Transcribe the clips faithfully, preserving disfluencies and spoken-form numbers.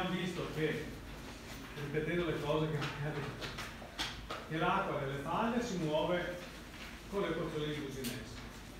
abbiamo visto che, ripetendo le cose che abbiamo detto, che l'acqua nelle faglie si muove con l'equazione di Boussinesq.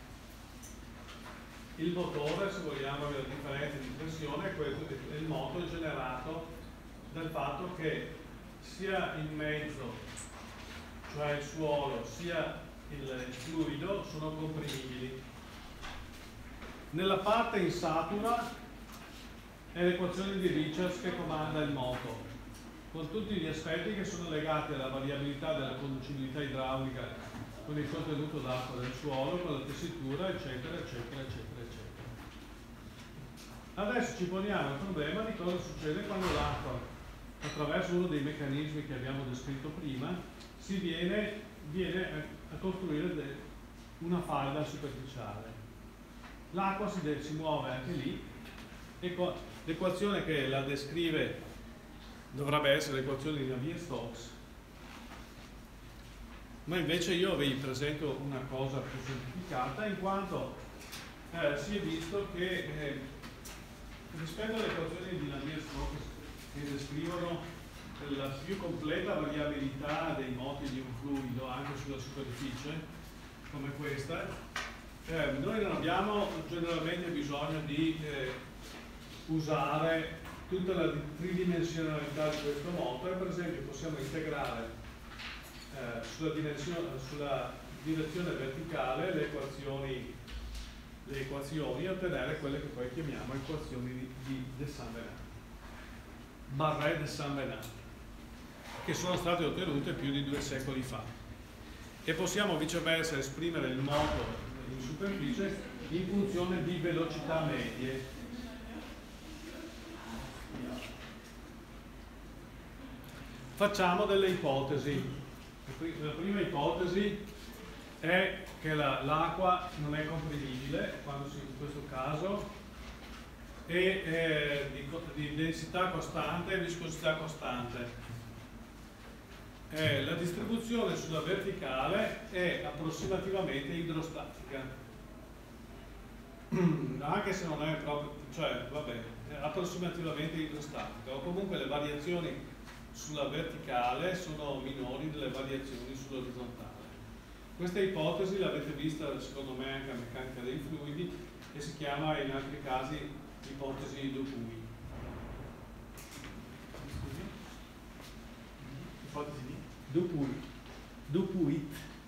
Il motore, se vogliamo, la differenza di pressione, è il moto generato dal fatto che sia il mezzo, cioè il suolo, sia il fluido sono comprimibili. Nella parte insatura è l'equazione di Richards che comanda il moto, con tutti gli aspetti che sono legati alla variabilità della conducibilità idraulica con il contenuto d'acqua del suolo, con la tessitura, eccetera, eccetera, eccetera, eccetera. Adesso ci poniamo il problema di cosa succede quando l'acqua, attraverso uno dei meccanismi che abbiamo descritto prima, si viene, viene a costruire una falda superficiale. L'acqua si, si muove anche lì, e l'equazione che la descrive dovrebbe essere l'equazione di Navier-Stokes, ma invece io vi presento una cosa più semplificata, in quanto eh, si è visto che eh, rispetto alle equazioni di Navier-Stokes che descrivono la più completa variabilità dei moti di un fluido anche sulla superficie, come questa, eh, noi non abbiamo generalmente bisogno di eh, usare tutta la tridimensionalità di questo moto, e per esempio possiamo integrare eh, sulla, sulla direzione verticale le equazioni, le equazioni e ottenere quelle che poi chiamiamo equazioni di, di de Saint-Venant, Barré de Saint-Venant, che sono state ottenute più di due secoli fa. E possiamo viceversa esprimere il moto in superficie in funzione di velocità medie. Facciamo delle ipotesi. La prima ipotesi è che l'acqua non è comprimibile, quando si, in questo caso, e è di, di densità costante e viscosità costante. Eh, la distribuzione sulla verticale è approssimativamente idrostatica, anche se non è proprio, cioè, vabbè, è approssimativamente idrostatica, o comunque le variazioni sulla verticale sono minori delle variazioni sull'orizzontale. Questa ipotesi l'avete vista secondo me anche a meccanica dei fluidi e si chiama in altri casi ipotesi di Dupuy. Ipotesi di? Dupuy. Dupuy.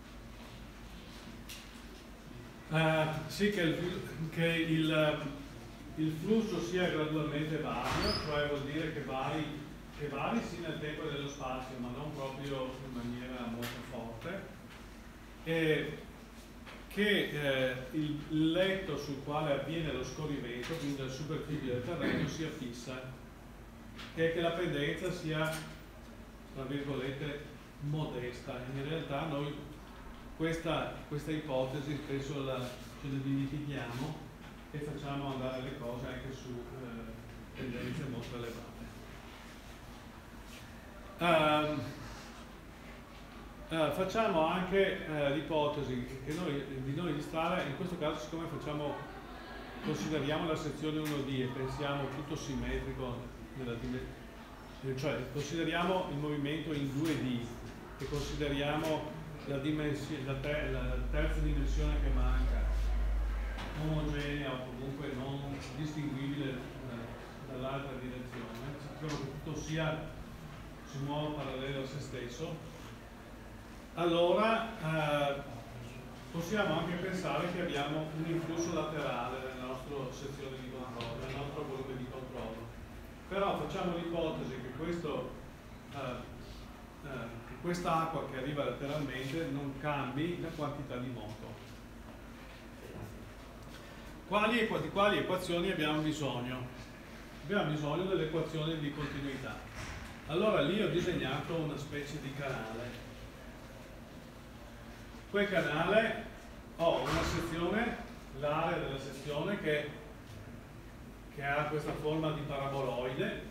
Uh, sì, che, il, che il, il flusso sia gradualmente vario, cioè vuol dire che vari, che vari sì nel tempo e nello spazio, ma non proprio in maniera molto forte, e che eh, il letto sul quale avviene lo scorrimento, quindi la superficie del terreno, sia fissa, e che la pendenza sia, tra virgolette, modesta. In realtà noi questa, questa ipotesi spesso la, ce la dimentichiamo e facciamo andare le cose anche su eh, tendenze molto elevate. Um, uh, facciamo anche uh, l'ipotesi che noi, di noi distare, in questo caso siccome facciamo, consideriamo la sezione uno D e pensiamo tutto simmetrico nella dimensione, cioè consideriamo il movimento in due D e consideriamo la, la, ter la terza dimensione che manca omogenea o comunque non distinguibile da, dall'altra direzione, sappiamo che tutto sia, si muove parallelo a se stesso, allora eh, possiamo anche pensare che abbiamo un influsso laterale nella nostra sezione di controllo, nel nostro volume di controllo. Però facciamo l'ipotesi che questo eh, eh, questa acqua che arriva lateralmente non cambi la quantità di moto. Quali, di quali equazioni abbiamo bisogno? Abbiamo bisogno dell'equazione di continuità. Allora lì ho disegnato una specie di canale. Quel canale ho una sezione, l'area della sezione che, che ha questa forma di paraboloide,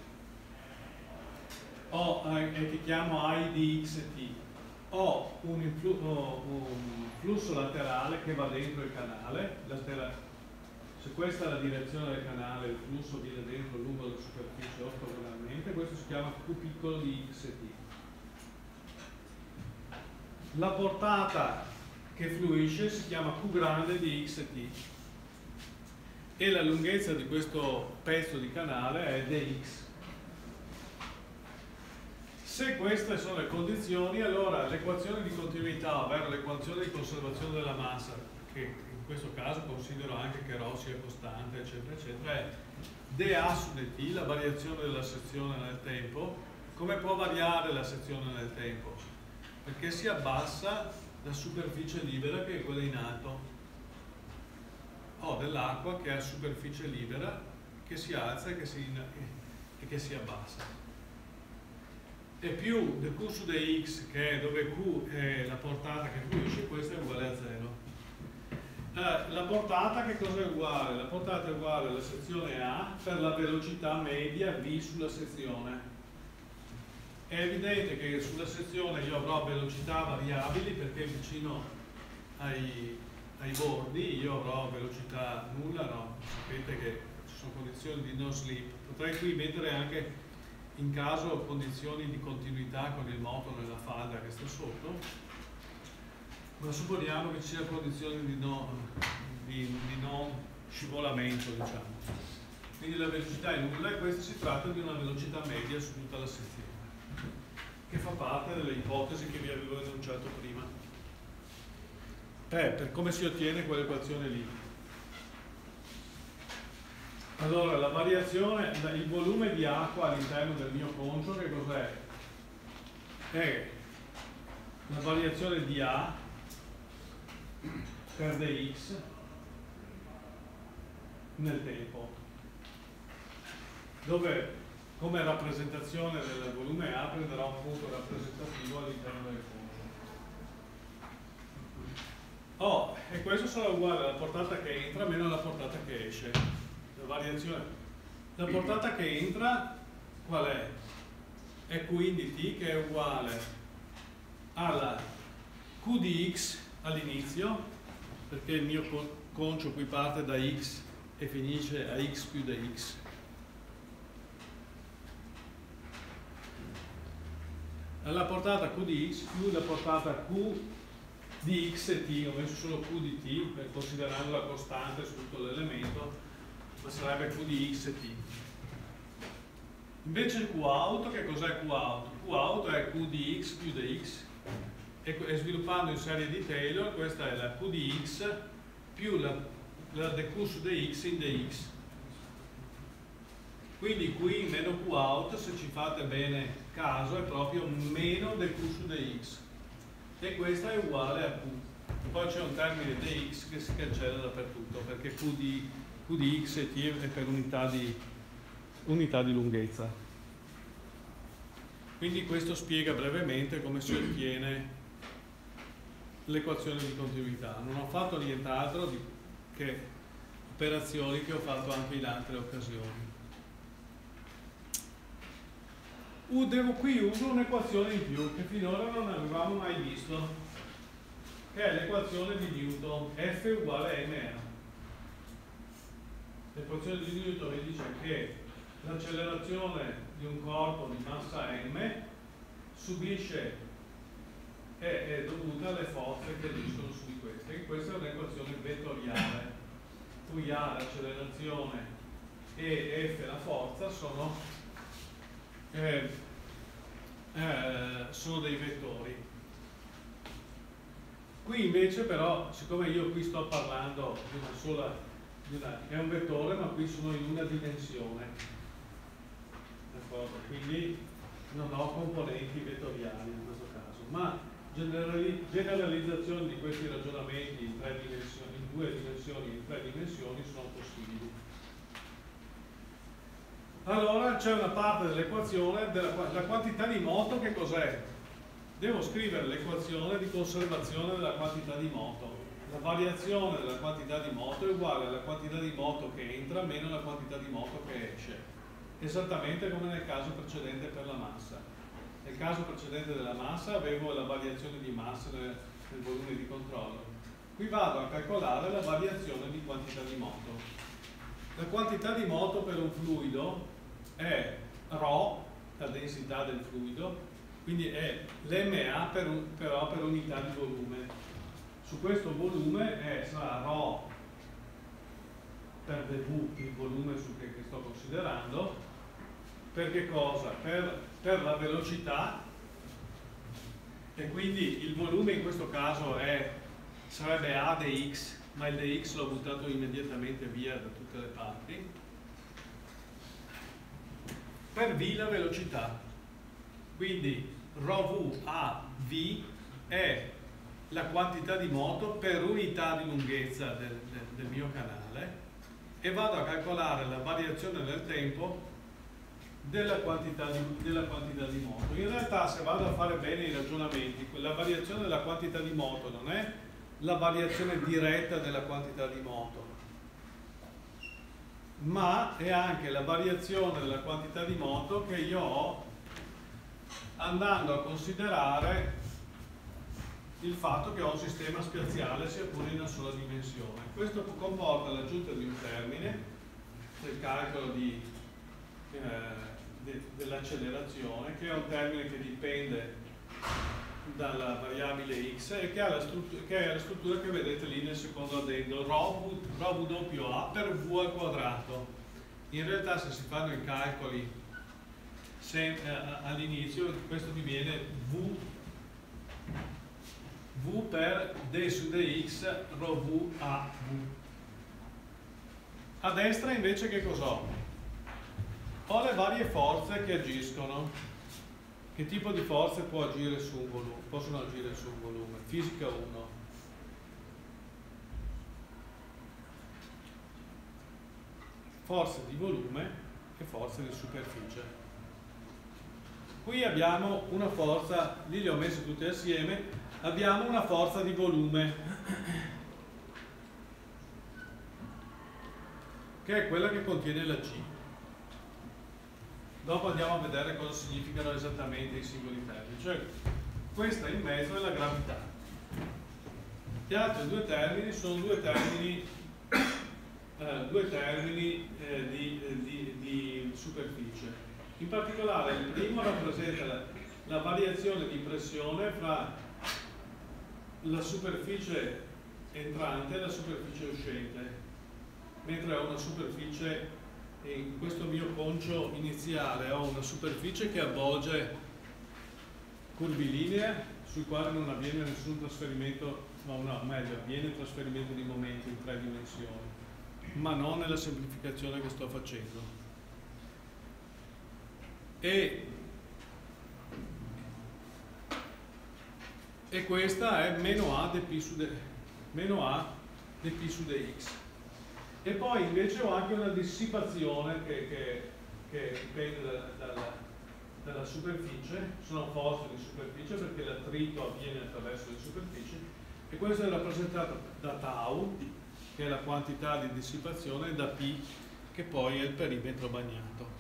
ho, eh, che chiamo I di X T. Ho un, ho un flusso laterale che va dentro il canale, latera, se questa è la direzione del canale, il flusso viene dentro lungo la superficie ortogonalmente, questo si chiama Q piccolo di X T. La portata che fluisce si chiama Q grande di X T e la lunghezza di questo pezzo di canale è dx. Se queste sono le condizioni, allora l'equazione di continuità, ovvero l'equazione di conservazione della massa, che in questo caso considero anche che ρ sia costante, eccetera, eccetera, è dA su dt, la variazione della sezione nel tempo. Come può variare la sezione nel tempo? Perché si abbassa la superficie libera, che è quella in alto. Ho dell'acqua che ha superficie libera, che si alza e che si, e che si abbassa. E più dq su dx, che è dove q è la portata che fluisce, questo è uguale a zero. Eh, la portata che cosa è uguale? La portata è uguale alla sezione A per la velocità media v sulla sezione. È evidente che sulla sezione io avrò velocità variabili perché vicino ai, ai bordi io avrò velocità nulla, no? Sapete che ci sono condizioni di no slip. Potrei qui mettere anche in caso condizioni di continuità con il moto nella falda che sta sotto, ma supponiamo che ci siano condizioni di, no, di, di non scivolamento, diciamo. Quindi la velocità è nulla e questo si tratta di una velocità media su tutta la sezione, che fa parte delle ipotesi che vi avevo enunciato prima. Eh, per come si ottiene quell'equazione lì. Allora, la variazione, il volume di acqua all'interno del mio concio, che cos'è? È la variazione di A per dx nel tempo, dove come rappresentazione del volume A prenderò un punto rappresentativo all'interno del concio. Oh, e questo sarà uguale alla portata che entra meno alla portata che esce. La variazione, la portata che entra qual è? È Q in dt, che è uguale alla Q di x all'inizio, perché il mio concio qui parte da x e finisce a x più da x, alla portata Q di x più la portata Q di x e t. Ho messo solo Q di t per considerando la costante su tutto l'elemento, ma sarebbe Q di x e t. Invece Q out, che cos'è Q out? Q out è Q di x più dx, e, e sviluppando in serie di Taylor, questa è la Q di x più la, la dq su dx in dx. Quindi qui meno Q out, se ci fate bene caso, è proprio meno dq su dx, e questa è uguale a Q. Poi c'è un termine dx che si cancella dappertutto, perché Q di Q di x e t è per unità di, unità di lunghezza. Quindi questo spiega brevemente come si ottiene l'equazione di continuità. Non ho fatto nient'altro di che operazioni che ho fatto anche in altre occasioni. Uh, devo qui uso un'equazione in più che finora non avevamo mai visto, che è l'equazione di Newton, F uguale a ma. L'equazione di Newton mi dice che l'accelerazione di un corpo di massa m subisce è, è dovuta alle forze che agiscono su di queste, e questa è un'equazione vettoriale, cui A l'accelerazione e F la forza sono, eh, eh, sono dei vettori. Qui invece però, siccome io qui sto parlando di una sola, è un vettore, ma qui sono in una dimensione, d'accordo? Quindi non ho componenti vettoriali in questo caso, ma generali generalizzazioni di questi ragionamenti in, tre dimensioni, in due dimensioni e in tre dimensioni sono possibili. Allora c'è una parte dell'equazione della la quantità di moto. Che cos'è? Devo scrivere l'equazione di conservazione della quantità di moto. La variazione della quantità di moto è uguale alla quantità di moto che entra meno la quantità di moto che esce, esattamente come nel caso precedente per la massa. Nel caso precedente della massa avevo la variazione di massa nel, nel volume di controllo. Qui vado a calcolare la variazione di quantità di moto. La quantità di moto per un fluido è ρ, la densità del fluido, quindi è l'M A per un, però per unità di volume. Su questo volume è, sarà ρ per dV, il volume su che, che sto considerando. Per che cosa? Per, per la velocità, e quindi il volume in questo caso è, sarebbe A dx, ma il dx l'ho buttato immediatamente via da tutte le parti, per V la velocità. Quindi ρv a V è la quantità di moto per unità di lunghezza del, del, del mio canale, e vado a calcolare la variazione nel tempo della quantità, di, della quantità di moto. In realtà, se vado a fare bene i ragionamenti, la variazione della quantità di moto non è la variazione diretta della quantità di moto, ma è anche la variazione della quantità di moto che io ho andando a considerare il fatto che ho un sistema spaziale sia pure in una sola dimensione. Questo comporta l'aggiunta di un termine del calcolo di, eh, de, dell'accelerazione, che è un termine che dipende dalla variabile x e che, ha la che è la struttura che vedete lì nel secondo addendo, ρ A per v al quadrato. In realtà, se si fanno i calcoli eh, all'inizio, questo diviene v v per d su dx ρv a v. A destra invece che cos'ho? Ho le varie forze che agiscono. Che tipo di forze può agire su un volume? Possono agire su un volume? Fisica uno. Forze di volume e forze di superficie. Qui abbiamo una forza, lì le ho messe tutte assieme, abbiamo una forza di volume, che è quella che contiene la G. Dopo andiamo a vedere cosa significano esattamente i singoli termini. Cioè, questa in mezzo è la gravità. Gli altri due termini sono due termini, eh, due termini eh, di, di, di superficie. In particolare il primo rappresenta la, la variazione di pressione fra la superficie entrante e la superficie uscente, mentre ho una superficie, in questo mio concio iniziale ho una superficie che avvolge curvilinee sui quali non avviene nessun trasferimento, no, no, meglio, avviene trasferimento di momenti in tre dimensioni, ma non nella semplificazione che sto facendo. E, e questa è meno A dp su, d, meno A dp su dx. E poi invece ho anche una dissipazione che, che, che dipende da, dalla, dalla superficie, sono forze di superficie perché l'attrito avviene attraverso le superfici, e questo è rappresentato da tau, che è la quantità di dissipazione, e da P, che poi è il perimetro bagnato.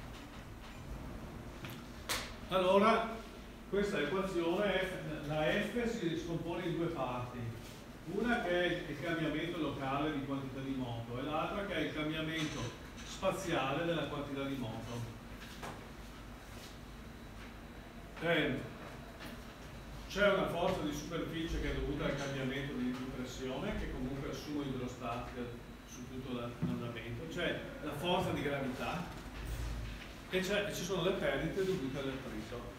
Allora, questa equazione, F, la F si scompone in due parti. Una che è il cambiamento locale di quantità di moto e l'altra che è il cambiamento spaziale della quantità di moto. C'è una forza di superficie che è dovuta al cambiamento di pressione, che comunque assume idrostatica su tutto l'andamento. C'è la forza di gravità e, e ci sono le perdite dovute all'attrito.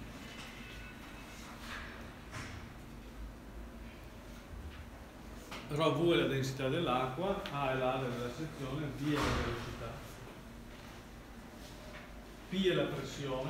ρv è la densità dell'acqua, A è l'area della sezione, V è la velocità, P è la pressione,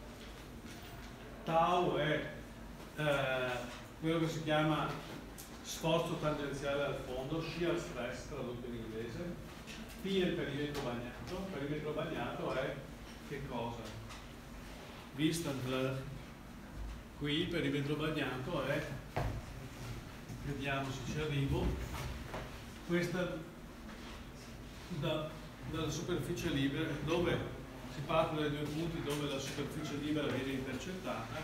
tau è eh, quello che si chiama sforzo tangenziale al fondo, shear stress tradotto in inglese, P è il perimetro bagnato. Il perimetro bagnato è che cosa? Vista qui il perimetro bagnato è, vediamo se ci arrivo, questa da, dalla superficie libera, dove si parte dai due punti dove la superficie libera viene intercettata.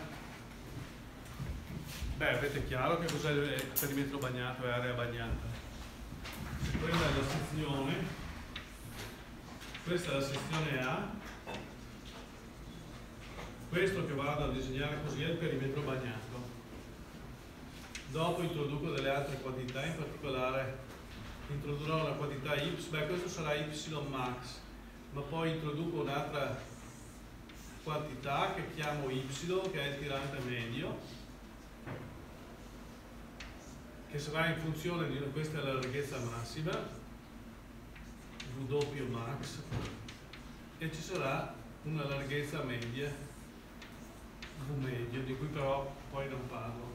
Beh, avete chiaro che cos'è il perimetro bagnato e area bagnata. Quella è la sezione, questa è la sezione A, questo che vado a disegnare così è il perimetro bagnato. Dopo introduco delle altre quantità, in particolare introdurrò una quantità y, beh questo sarà y max, ma poi introduco un'altra quantità che chiamo y, che è il tirante medio, che sarà in funzione di questa è la larghezza massima, W max, e ci sarà una larghezza media, V medio, di cui però poi non parlo.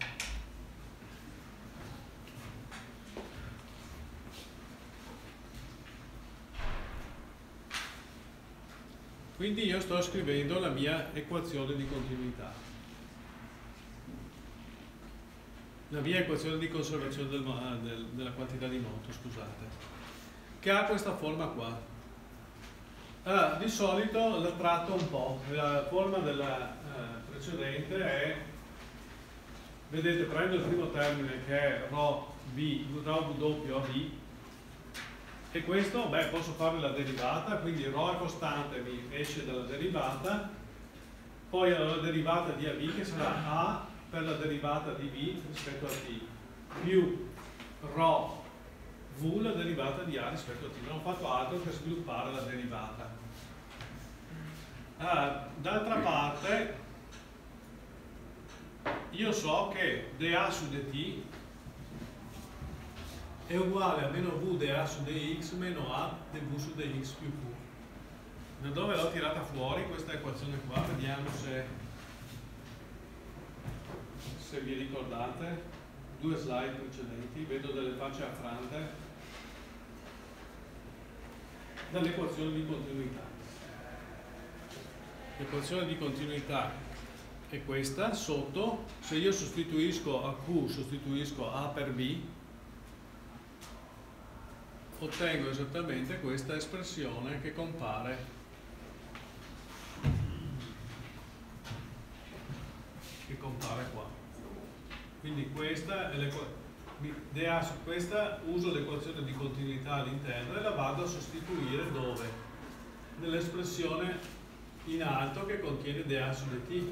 Quindi io sto scrivendo la mia equazione di continuità, la mia equazione di conservazione del, del, della quantità di moto, scusate, che ha questa forma qua. Allora, di solito la tratto un po', la forma della eh, precedente è, vedete, prendo il primo termine che è rho v, rho w a v, e questo, beh, posso fare la derivata, quindi ρ è costante, mi esce dalla derivata, poi la derivata di A V che sarà A per la derivata di V rispetto a T, più ρ V la derivata di A rispetto a T. Non ho fatto altro che sviluppare la derivata. Ah, d'altra parte, io so che dA su dt è uguale a meno v dA su dx meno a dv su dx più v. Da dove l'ho tirata fuori questa equazione qua? Vediamo se, se vi ricordate, due slide precedenti, vedo delle facce affrante, dall'equazione di continuità. L'equazione di continuità è questa, sotto, se io sostituisco a Q, sostituisco A per B, ottengo esattamente questa espressione che compare che compare qua. Quindi questa è l'equazione su questa, uso l'equazione di continuità all'interno e la vado a sostituire dove? Nell'espressione in alto che contiene dA su dt.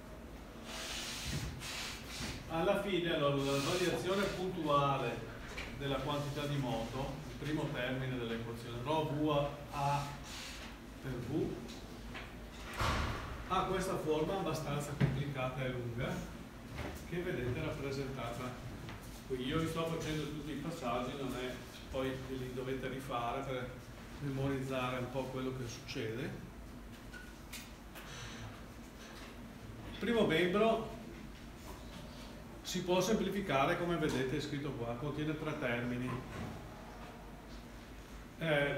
Alla fine, allora, la variazione puntuale della quantità di moto, primo termine dell'equazione, ρ v a per v, ha questa forma abbastanza complicata e lunga che vedete rappresentata qui. Io vi sto facendo tutti i passaggi, non è poi li dovete rifare per memorizzare un po' quello che succede. Primo membro si può semplificare, come vedete è scritto qua, contiene tre termini. Eh,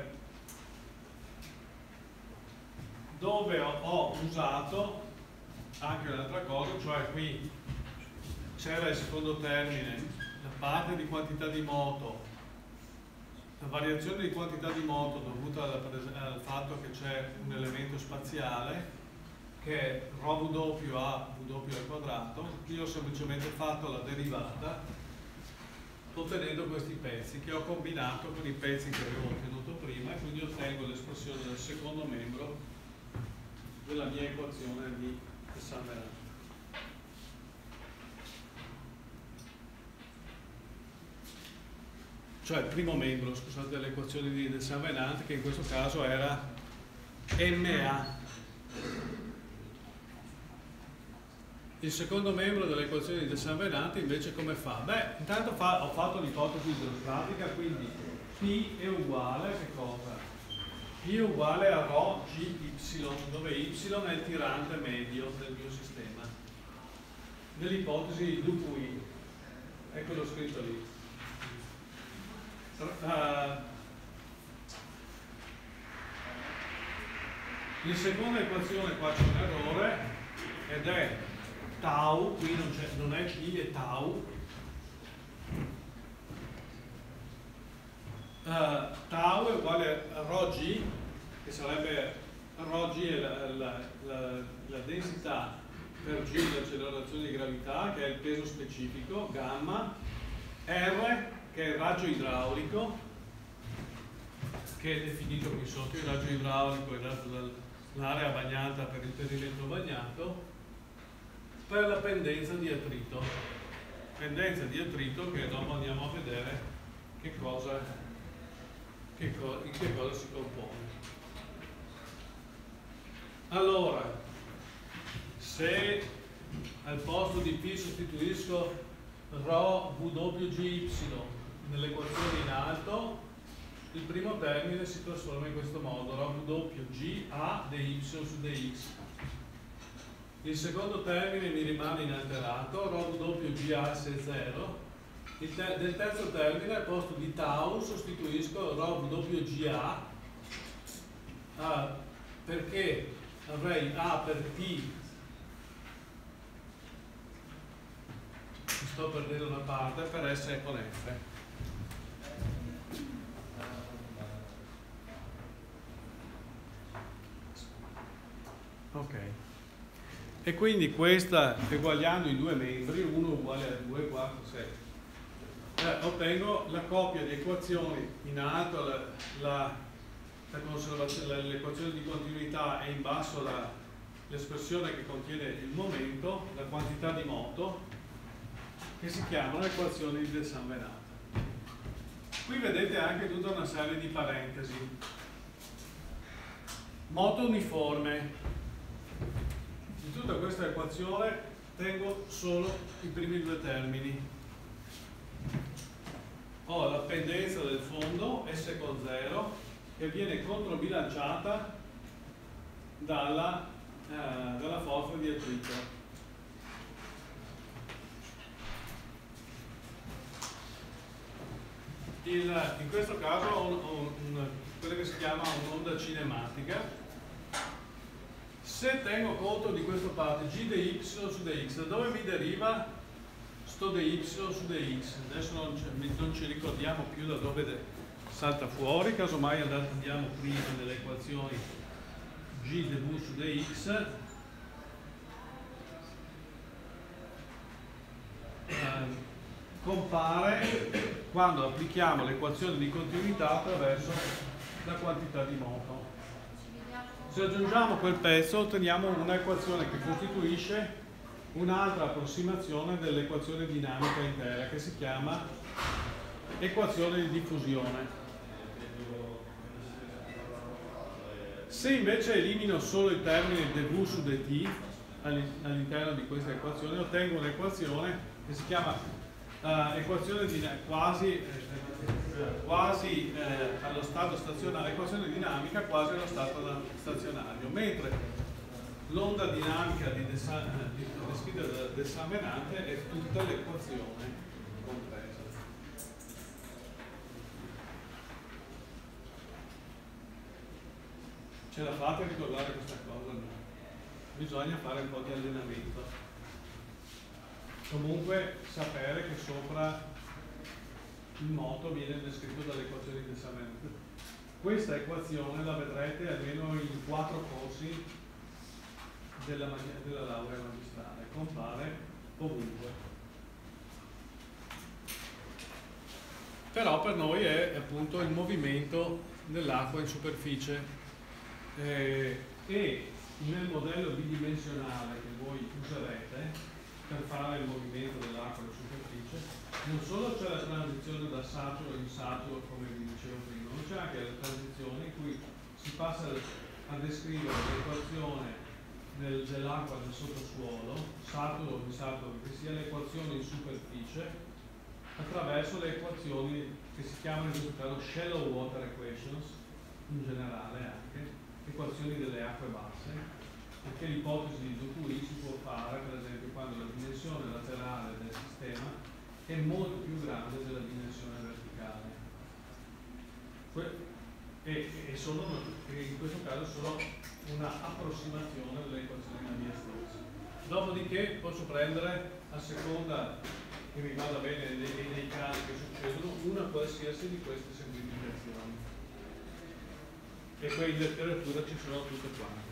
dove ho, ho usato anche un'altra cosa, cioè qui c'era il secondo termine, la parte di quantità di moto, la variazione di quantità di moto dovuta al fatto che c'è un elemento spaziale che è ρ w a w al quadrato. Io ho semplicemente fatto la derivata ottenendo questi pezzi che ho combinato con i pezzi che avevo ottenuto prima, e quindi ottengo l'espressione del secondo membro della mia equazione di Saint-Venant. Cioè il primo membro, scusate, dell'equazione di Saint-Venant, che in questo caso era M A. Il secondo membro dell'equazione di Saint-Venant invece come fa? Beh, intanto fa, ho fatto l'ipotesi idrostatica, quindi P è uguale a che cosa? P è uguale a ρ G Y, dove Y è il tirante medio del mio sistema. Nell'ipotesi Dupuy, eccolo scritto lì. Uh, in seconda equazione qua c'è un errore ed è tau, qui non, non è P, è tau. Uh, tau è uguale a ρg, che sarebbe ρg è la, la, la, la densità per G dell'accelerazione di gravità, che è il peso specifico, gamma, R che è il raggio idraulico, che è definito qui sotto il raggio idraulico è dato dall'area bagnata per il perimetro bagnato, per la pendenza di attrito. Pendenza di attrito che dopo andiamo a vedere che cosa, che co in che cosa si compone. Allora, se al posto di P sostituisco ρ W G Y nell'equazione in alto, il primo termine si trasforma in questo modo, ρ W G A dy su dx. Il secondo termine mi rimane inalterato, ρ W G A S zero. Il te del terzo termine, al posto di tau, sostituisco ρ W G A, ah, perché avrei A per T. Sto perdendo una parte per S con F. Ok. E quindi questa, eguagliando i due membri, uno uguale a due, quattro, sei, eh, ottengo la coppia di equazioni in alto, la, la, la l'equazione di continuità e in basso l'espressione che contiene il momento, la quantità di moto, che si chiamano equazioni di De Saint-Venant. Qui vedete anche tutta una serie di parentesi. Moto uniforme. Di tutta questa equazione tengo solo i primi due termini. Ho la pendenza del fondo S con zero che viene controbilanciata dalla, eh, dalla forza di attrito. Il, in questo caso ho, un, ho un, quella che si chiama un'onda cinematica. Se tengo conto di questa parte G dy su dx, da dove mi deriva sto dy su dx? Adesso non, non ci ricordiamo più da dove salta fuori, casomai andiamo prima nelle equazioni G dv su dx. Eh, compare quando applichiamo l'equazione di continuità attraverso la quantità di moto. Se aggiungiamo quel pezzo otteniamo un'equazione che costituisce un'altra approssimazione dell'equazione dinamica intera che si chiama equazione di diffusione. Se invece elimino solo il termine dv su dt all'interno di questa equazione ottengo un'equazione che si chiama Uh, equazione di, quasi, eh, quasi eh, allo stato stazionario, equazione dinamica quasi allo stato stazionario, mentre l'onda dinamica di De Sa, di, descritta da De Saint-Venant è tutta l'equazione compresa. Ce la fate a ricordare questa cosa? No? Bisogna fare un po' di allenamento. Comunque sapere che sopra il moto viene descritto dalle equazioni di De Saint-Venant. Questa equazione la vedrete almeno in quattro corsi della, della laurea magistrale, compare ovunque. Però per noi è appunto il movimento dell'acqua in superficie eh, e nel modello bidimensionale che voi userete per fare il movimento dell'acqua in superficie, non solo c'è la transizione da saturo in saturo, come vi dicevo prima, ma c'è anche la transizione in cui si passa a descrivere l'equazione del, dell'acqua nel sottosuolo, saturo in saturo, che sia l'equazione in superficie, attraverso le equazioni che si chiamano in questo caso shallow water equations, in generale anche, equazioni delle acque basse, perché l'ipotesi di Dupuy si può fare per esempio quando la dimensione laterale del sistema è molto più grande della dimensione verticale e, e, sono, e in questo caso sono una approssimazione delle equazioni Navier-Stokes. Dopodiché posso prendere, a seconda che mi vada bene nei, nei casi che succedono, una qualsiasi di queste semplificazioni, e poi in letteratura ci sono tutte quante.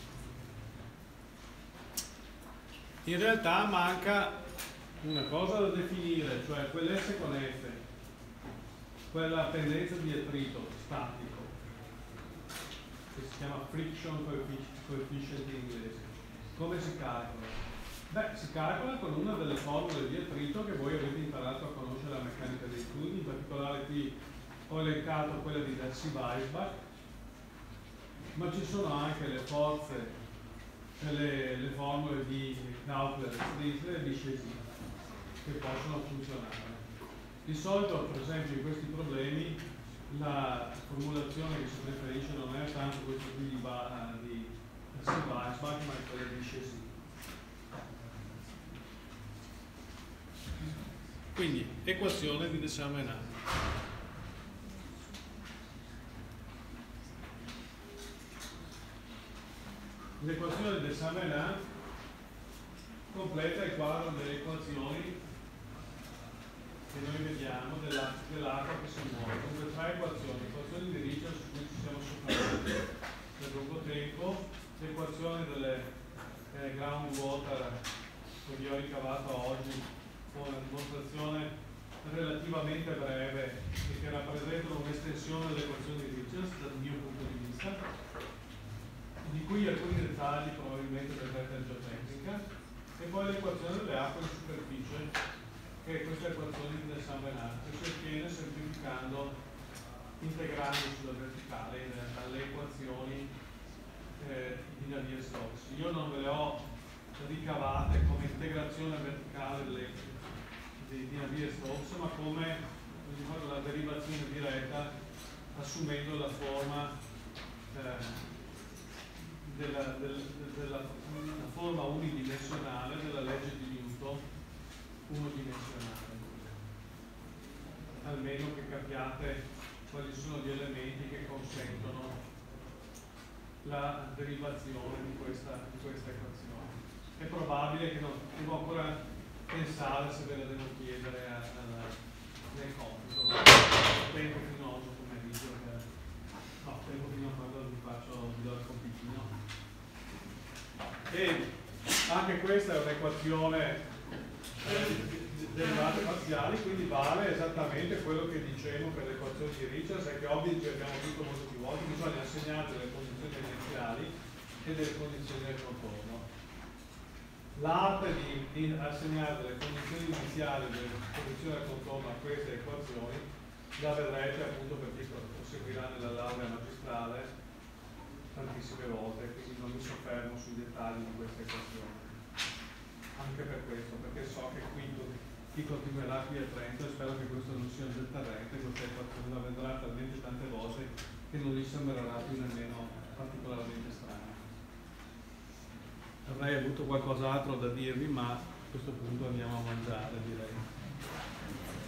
In realtà manca una cosa da definire, cioè quell'S con F. quella pendenza di attrito statico, che si chiama friction coefficient in inglese. Come si calcola? Beh, si calcola con una delle formule di attrito che voi avete imparato a conoscere la meccanica dei fluidi, in particolare qui ho elencato quella di Darcy-Weisbach, ma ci sono anche le forze, le, le formule di Kaufler, Striessler e di Chesy che possono funzionare. Di solito, per esempio, in questi problemi la formulazione che si preferisce non è tanto questa qui di, di Darcy-Weisbach, ma è quella di Chesy. Quindi, equazione di De Saint-Venant. L'equazione di De Saint-Venant completa il quadro delle equazioni che noi vediamo dell'acqua che si muove. Dunque, tre equazioni, equazioni di Richard su cui ci siamo soffermati per lungo tempo, l'equazione delle eh, groundwater che vi ho ricavato oggi con una dimostrazione relativamente breve e che rappresentano un'estensione delle equazioni di Richards dal mio punto di vista, di cui alcuni dettagli probabilmente vedrete già tecnica, e poi l'equazione delle acque in superficie, che è questa equazione di De Saint-Venant, che si ottiene semplificando, integrando sulla verticale in realtà le equazioni eh, di Navier-Stokes. Io non ve le ho ricavate come integrazione verticale delle, di, di Navier-Stokes, ma come diciamo, la derivazione diretta assumendo la forma eh, della, del, della la forma unidimensionale della legge di Newton unodimensionale, almeno che capiate quali sono gli elementi che consentono la derivazione di questa, di questa equazione. È probabile che non devo ancora pensare se ve la devo chiedere a, a, nel compito, ma tempo fino a oggi pomeriggio, per, no, tempo fino a quando vi faccio vi do il compitino. E anche questa è un'equazione derivate parziali, quindi vale esattamente quello che dicevamo per le equazioni di Richards, e che oggi abbiamo visto molto più volte. Bisogna assegnare delle condizioni iniziali e delle condizioni del contorno. L'arte di, di assegnare delle condizioni iniziali e delle condizioni del contorno a queste equazioni la vedrete appunto per chi proseguirà nella laurea magistrale tantissime volte, quindi non mi soffermo sui dettagli di queste equazioni. Anche per questo, perché so che qui chi continuerà qui a Trento, e spero che questo non sia un deterrente, questa equazione la vedrà talmente tante volte che non gli sembrerà più nemmeno particolarmente strana. Avrei avuto qualcos'altro da dirvi, ma a questo punto andiamo a mangiare, direi.